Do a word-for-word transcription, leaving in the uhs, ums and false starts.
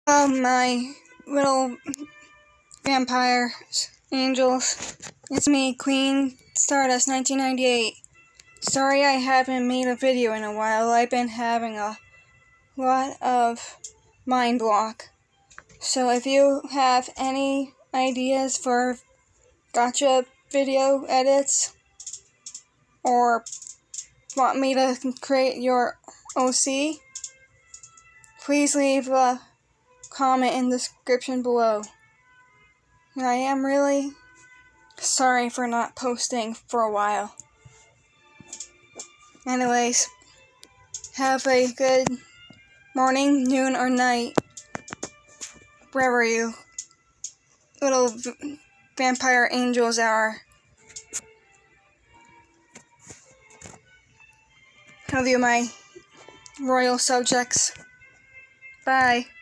Oh, my little vampire angels. It's me, Queen Stardust nineteen ninety-eight. Sorry I haven't made a video in a while. I've been having a lot of mind block. So if you have any ideas for gotcha video edits, or want me to create your O C, please leave a comment in the description below. I am really sorry for not posting for a while. Anyways, have a good morning, noon, or night, wherever you little v vampire angels are. Love you, my royal subjects. Bye.